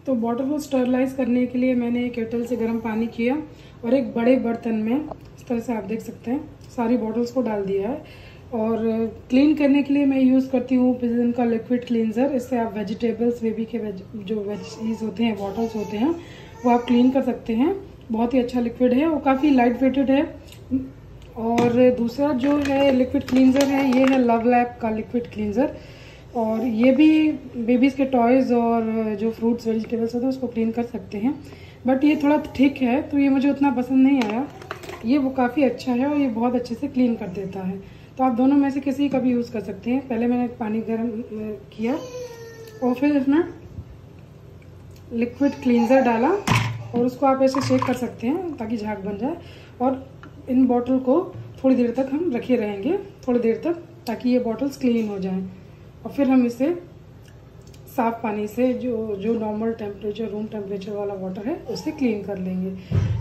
तो बॉटल को स्टरलाइज करने के लिए मैंने केटल से गर्म पानी किया और एक बड़े बर्तन में इस तरह से आप देख सकते हैं सारी बॉटल्स को डाल दिया है। और क्लीन करने के लिए मैं यूज़ करती हूँ पिजन का लिक्विड क्लींजर। इससे आप वेजिटेबल्स, बेबी के जो वेजीज होते हैं, बॉटल्स होते हैं, वो आप क्लीन कर सकते हैं। बहुत ही अच्छा लिक्विड है, वो काफ़ी लाइट वेटेड है। और दूसरा जो है लिक्विड क्लींजर है, ये है लव लैब का लिक्विड क्लींजर। और ये भी बेबीज़ के टॉयज़ और जो फ्रूट्स वेजिटेबल्स होते हैं उसको क्लीन कर सकते हैं। बट ये थोड़ा ठीक है, तो ये मुझे उतना पसंद नहीं आया। ये वो काफ़ी अच्छा है और ये बहुत अच्छे से क्लीन कर देता है। तो आप दोनों में से किसी का भी यूज़ कर सकते हैं। पहले मैंने पानी गर्म किया और फिर इसमें लिक्विड क्लींजर डाला और उसको आप ऐसे शेक कर सकते हैं ताकि झाग बन जाए। और इन बॉटल को थोड़ी देर तक हम रखे रहेंगे, थोड़ी देर तक, ताकि ये बॉटल्स क्लीन हो जाएं। और फिर हम इसे साफ पानी से जो नॉर्मल टेम्परेचर, रूम टेम्परेचर वाला वाटर है, उससे क्लीन कर लेंगे।